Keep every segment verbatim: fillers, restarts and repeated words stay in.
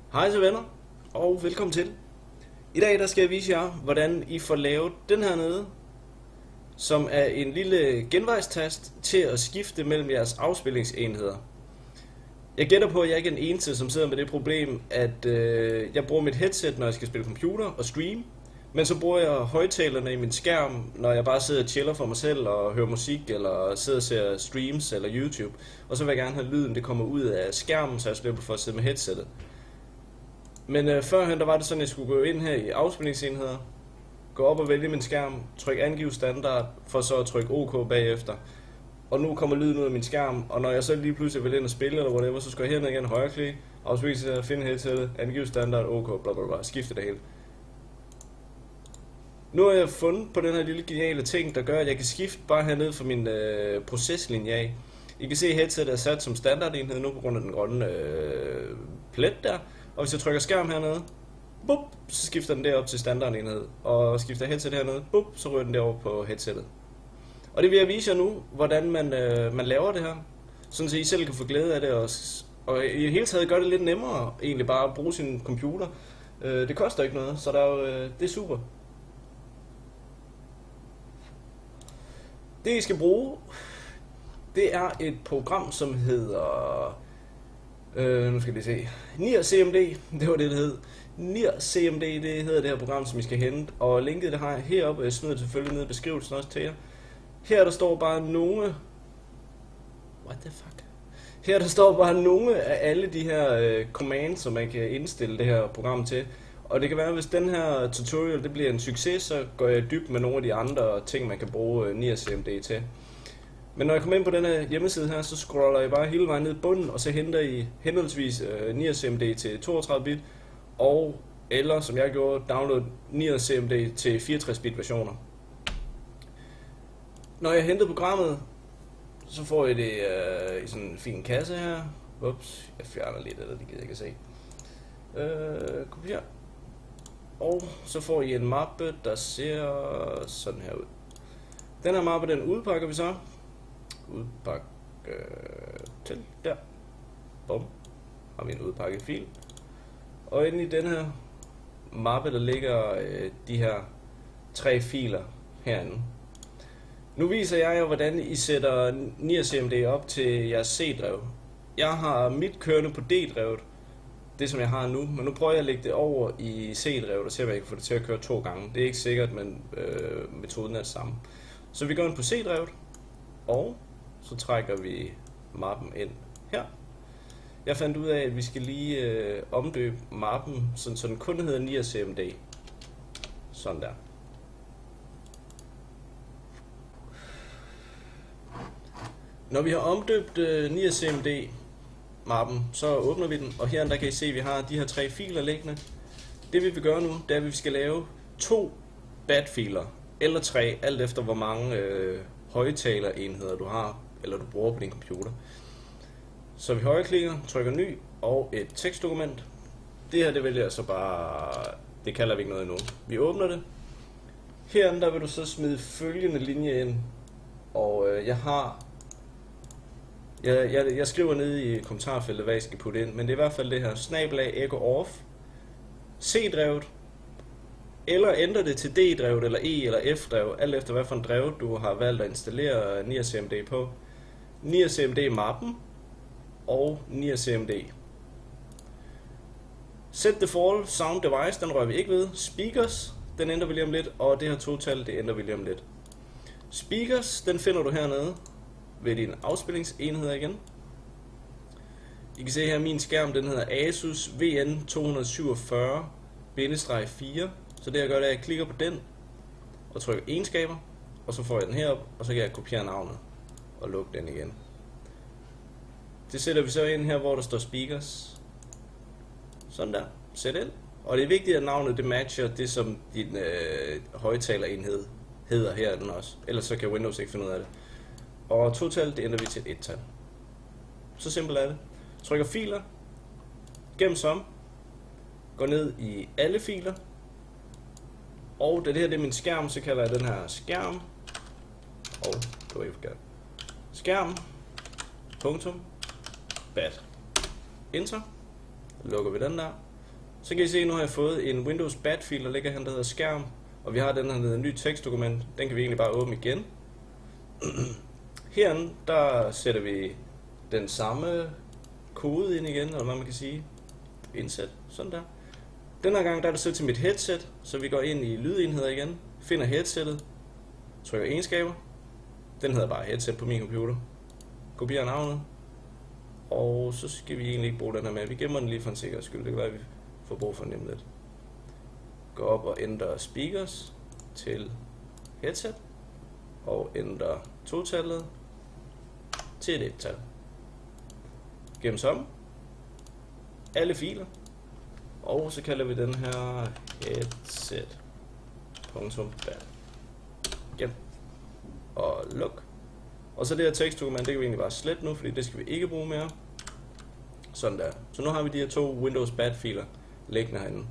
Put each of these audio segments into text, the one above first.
Hej så venner, og velkommen til. I dag der skal jeg vise jer, hvordan I får lavet den her nede, som er en lille genvejstast til at skifte mellem jeres afspilningsenheder. Jeg gætter på, at jeg ikke er den eneste, som sidder med det problem, at øh, jeg bruger mit headset, når jeg skal spille computer og stream, men så bruger jeg højtalerne i min skærm, når jeg bare sidder og chiller for mig selv og hører musik, eller sidder og ser streams eller YouTube. Og så vil jeg gerne have lyden, det kommer ud af skærmen, så jeg slipper for at sidde med headsetet. Men øh, førhen der var det sådan, at jeg skulle gå ind her i afspilningsenheder, gå op og vælge min skærm, trykke angiv standard, for så at trykke OK bagefter. Og nu kommer lyden ud af min skærm, og når jeg så lige pludselig vil ind og spille eller whatever, så skal jeg herned igen højreklik, afspilningsenheder, finde headsetet, angiv standard, OK, bla bla bla, skifte det hele. Nu har jeg fundet på den her lille geniale ting, der gør, at jeg kan skifte bare hernede fra min øh, proceslinje af. I kan se, at headsetet er sat som standardenhed nu på grund af den grønne øh, plet der. Og hvis jeg trykker skærm hernede, bup, så skifter den derop til standardenhed. Og skifter headset hernede, bup, så ryger den derover på headsetet. Og det vil jeg vise jer nu, hvordan man, øh, man laver det her. Sådan så I selv kan få glæde af det. Og, og i det hele taget gør det lidt nemmere egentlig bare at bruge sin computer. Øh, det koster ikke noget, så der er jo, øh, det er super. Det I skal bruge, det er et program, som hedder... Øh, nu skal vi se. NirCMD, det var det, det hed. NirCMD, det hedder det her program, som I skal hente. Og linket, det har jeg heroppe, og jeg smider det selvfølgelig ned i beskrivelsen også til jer. Her der står bare nogle... What the fuck? Her der står bare nogle af alle de her øh, commands, som man kan indstille det her program til. Og det kan være, at hvis den her tutorial det bliver en succes, så går jeg dybt med nogle af de andre ting, man kan bruge øh, NirCMD til. Men når jeg kommer ind på den her hjemmeside her, så scroller jeg bare hele vejen ned i bunden, og så henter I henholdsvis øh, NirCMD til toogtredive bit, og eller som jeg gjorde, download NirCMD til fireogtres bit versioner. Når jeg henter programmet, så får I det øh, i sådan en fin kasse her. Ups, jeg fjerner lidt af det, det gider jeg ikke se. Øh, kopier. Og så får I en mappe, der ser sådan her ud. Den her mappe, den udpakker vi så. Udpakke øh, til der. Bum. Har vi en udpakket fil. Og inde i den her mappe, der ligger øh, de her tre filer herinde. Nu viser jeg jo, hvordan I sætter NirCMD op til jeres C-drev. Jeg har mit kørende på D-drevet, det som jeg har nu, men nu prøver jeg at lægge det over i C-drevet og se, om jeg kan få det til at køre to gange. Det er ikke sikkert, men øh, metoden er det samme. Så vi går ind på C-drevet, og så trækker vi mappen ind her. Jeg fandt ud af, at vi skal lige øh, omdøbe mappen, sådan, så den kun hedder NirCMD. Sådan der. Når vi har omdøbt øh, NirCMD-mappen, så åbner vi den, og her der kan I se, at vi har de her tre filer liggende. Det vi vil gøre nu, det er, at vi skal lave to bat-filer, eller tre, alt efter hvor mange øh, højtalerenheder du har, eller du bruger på din computer. Så vi højreklikker, trykker ny, og et tekstdokument. Det her, det vælger jeg så bare, det kalder vi ikke noget endnu. Vi åbner det. Herinde, der vil du så smide følgende linje ind, og øh, jeg har, jeg, jeg, jeg skriver ned i kommentarfeltet, hvad jeg skal putte ind, men det er i hvert fald det her, snabelag echo off, C-drevet, eller ændre det til D-drevet, eller E- eller F-drev, alt efter hvad for en drev du har valgt at installere NirCMD på. NirCMD-mappen og NirCMD. Set default sound device, den rører vi ikke ved. Speakers, den ændrer vi lige om lidt, og det her total, det ændrer vi lige om lidt. Speakers, den finder du hernede ved din afspilningsenhed igen. I kan se her, min skærm, den hedder Asus V N to syv fyrre fire. Så det jeg gør, det er, at jeg klikker på den og trykker egenskaber, og så får jeg den herop, og så kan jeg kopiere navnet og lukke den igen. Det sætter vi så ind her, hvor der står speakers. Sådan der. Sæt ind. Og det er vigtigt, at navnet det matcher det, som din øh, højtalerenhed hedder her den også. Ellers så kan Windows ikke finde ud af det. Og total, det ændrer vi til et tal. Så simpelt er det. Trykker filer. Gem som. Går ned i alle filer. Og da det her det er min skærm, så kalder jeg den her skærm. Og det var ikke forkert. Skærm. Punktum. Bat. Enter. Lukker vi den der. Så kan I se, at nu har jeg fået en Windows B A T-fil, der ligger her, der hedder skærm. Og vi har den her, der hedder ny tekstdokument. Den kan vi egentlig bare åbne igen. Herinde, der sætter vi den samme kode ind igen, eller hvad man kan sige. Indsæt, sådan der. Den her gang, der er det så til mit headset, så vi går ind i lydenheder igen, finder headsettet, trykker egenskaber. Den hedder bare headset på min computer. Kopierer navnet. Og så skal vi egentlig ikke bruge den her med. Vi gemmer den lige for en sikkerheds skyld. Det kan være, at vi får brug for nemt lidt. Gå op og ændre speakers til headset. Og ændre totallet til et et-tal. Gem som. Alle filer. Og så kalder vi den her headset.bat. Gem. Og luk. Og så det her tekstdokument, det kan vi egentlig bare slette nu, fordi det skal vi ikke bruge mere. Sådan der. Så nu har vi de her to Windows B A T-filer liggende herinde.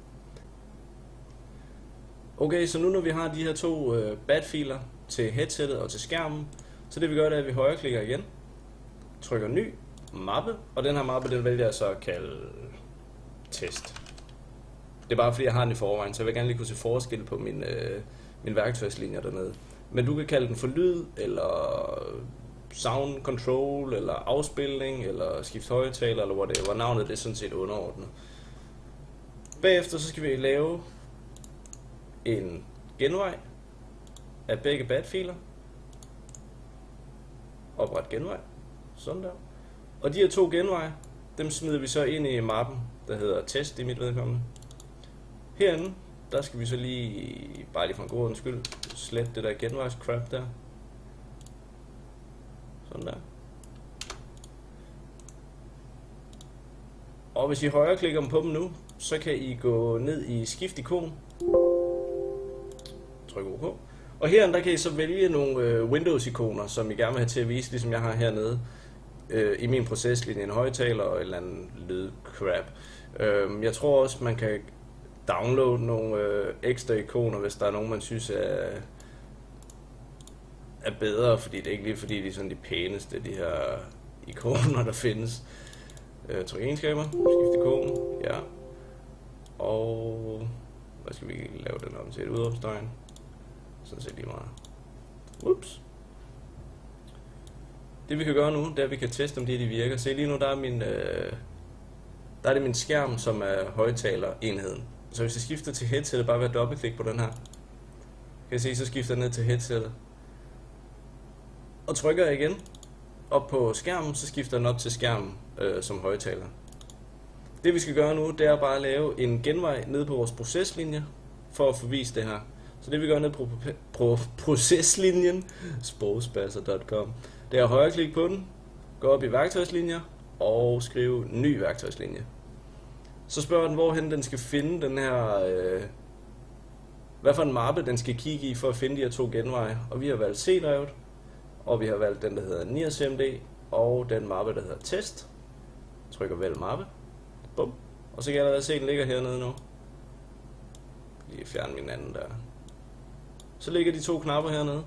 Okay, så nu når vi har de her to øh, B A T-filer til headsettet og til skærmen, så det vi gør, det er, at vi højreklikker igen, trykker ny, mappe, og den her mappe, den vælger jeg så at kalde test. Det er bare fordi, jeg har den i forvejen, så jeg vil gerne lige kunne se forskel på min, øh, min værktøjslinjer dernede. Men du kan kalde den for lyd, eller sound control, eller afspilning, eller skift højttaler, eller whatever. Navnet det er sådan set underordnet. Bagefter så skal vi lave en genvej af begge B A T-filer. Opret genvej. Sådan der. Og de her to genveje, dem smider vi så ind i mappen, der hedder test i mit vedkommende. Herinde, der skal vi så lige, bare lige for en god undskyld, slet det der genvejscrap der. Sådan der. Og hvis I højreklikker på dem nu, så kan I gå ned i skift ikon. Tryk OK. Og herinde, der kan I så vælge nogle øh, Windows-ikoner, som I gerne vil have til at vise, ligesom jeg har hernede øh, i min proceslinje, en højttaler og et eller andet lydcrap. Øh, jeg tror også, man kan downloade nogle øh, ekstra ikoner, hvis der er nogen, man synes er, er bedre, fordi det er ikke lige fordi, de er sådan de pæneste, de her ikoner, der findes. Øh, tryk egenskaber, skift ikon, ja. Og hvad skal vi lave den om til et udråbstegn? Sådan set lige meget. Ups. Det vi kan gøre nu, det er, at vi kan teste, om det de virker. Se lige nu, der er min, øh, der er det min skærm, som er højttalerenheden. Så hvis jeg skifter til headsettet, bare ved at dobbeltklikke på den her, kan I se, så skifter jeg ned til headsettet. Og trykker jeg igen op på skærmen, så skifter den op til skærmen øh, som højttaler. Det vi skal gøre nu, det er bare at lave en genvej ned på vores proceslinje, for at få vist det her. Så det vi gør ned på pro proceslinjen, sprogspasser punktum com, det er at højreklikke på den, gå op i værktøjslinjer og skrive ny værktøjslinje. Så spørger den, hvorhen den skal finde den her, øh, hvad for en mappe den skal kigge i for at finde de her to genveje. Og vi har valgt C-drevet, og vi har valgt den, der hedder nirscmd, og den mappe, der hedder test. Trykker vælg mappe. Bum. Og så kan jeg allerede se, at den ligger hernede nu. Lige fjerne min anden der. Så ligger de to knapper hernede.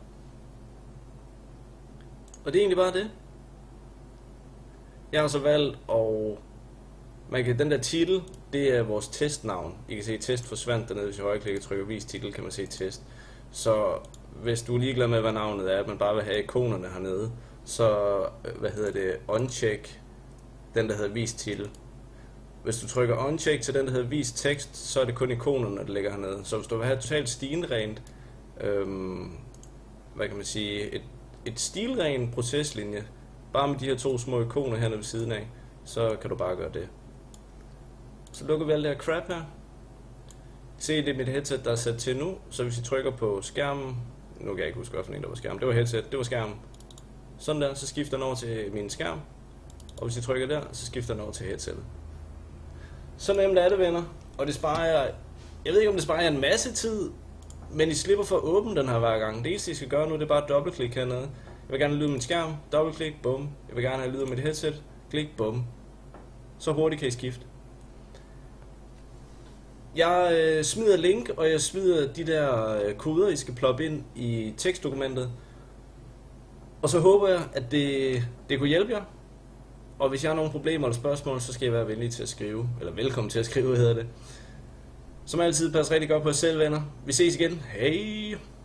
Og det er egentlig bare det. Jeg har så valgt, og man kan, den der titel, det er vores testnavn. I kan se, test forsvandt dernede, hvis jeg højreklikker og trykker vis titel, kan man se test. Så hvis du er ligeglad med, hvad navnet er, at man bare vil have ikonerne hernede, så, hvad hedder det, uncheck den, der hedder vis titel. Hvis du trykker uncheck til den, der hedder vis tekst, så er det kun ikonerne, der ligger hernede. Så hvis du vil have totalt stilrent, øhm, hvad kan man sige, et, et stilrent proceslinje, bare med de her to små ikoner hernede ved siden af, så kan du bare gøre det. Så lukker vi alt det her crap her. Se, det er mit headset, der er sat til nu, så hvis I trykker på skærmen, nu kan jeg ikke huske, hvilken en der var skærmen, det var headset, det var skærmen. Sådan der, så skifter den over til min skærm, og hvis I trykker der, så skifter den over til headsetet. Så nemt er det, venner, og det sparer jeg, jeg ved ikke om det sparer jeg en masse tid, men I slipper for at åbne den her hver gang. Det eneste I skal gøre nu, det er bare at dobbeltklik hernede. Jeg vil gerne have lyd af min skærm, dobbeltklik, bum. Jeg vil gerne have lyd af mit headset, klik, bum. Så hurtigt kan I skifte. Jeg øh, smider link, og jeg smider de der øh, koder, I skal ploppe ind i tekstdokumentet. Og så håber jeg, at det, det kunne hjælpe jer. Og hvis jeg har nogle problemer eller spørgsmål, så skal jeg være venlig til at skrive. Eller velkommen til at skrive, hedder det. Som altid, pas rigtig godt på jer selv, venner. Vi ses igen. Hej!